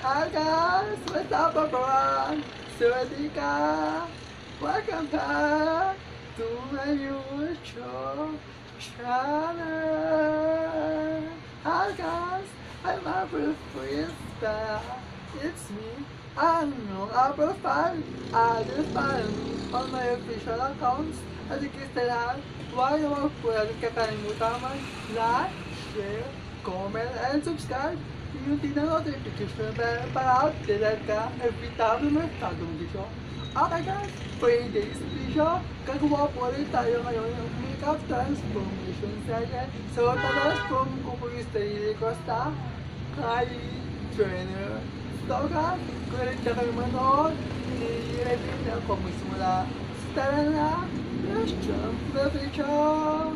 Hi guys! What's up everyone? Sawadika! Welcome back to my YouTube channel! Hi guys! I'm Applefied back. It's me, ang Applefied. Just follow me on my official accounts. At ikis na lahat, huwag naman po natin kakalimutan like, share, comment, and subscribe. Yung notification bell para updated ka every time na may bagong video. Okay guys, for today's video, gagawa po ulit tayo ngayon ng makeup transformation serye. So, transform ko po yung sarili ko sa Kylie trainer. So guys, kung rin na kayo manood, i-ready na ako magsimula. So tara na, let's jump the video!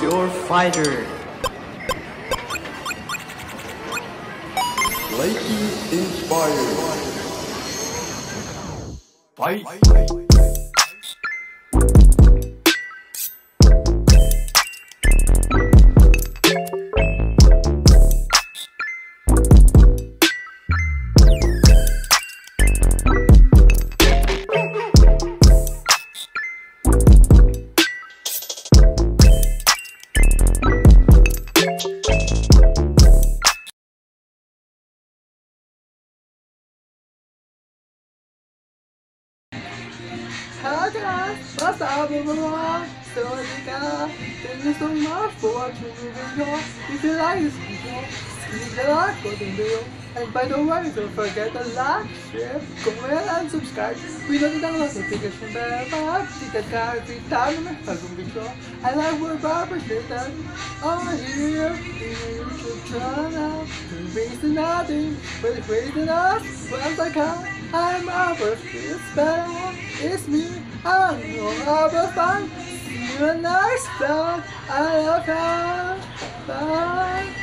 your fighter. Lightning inspired. Fight! Hello guys, what's up everyone? Sawadika, thank you so much for watching the video. If you like this video, click the like button below. And by the way, don't forget to like, share, comment, and subscribe. Pindutin ang notification bell para updated ka every time na may bagong video. And I will appreciate that over here in my YouTube channel. Wasting nothing, but wasting us once I can. I'm Applefied, it's me, I'm your Applefied. See you next time, I love you, bye.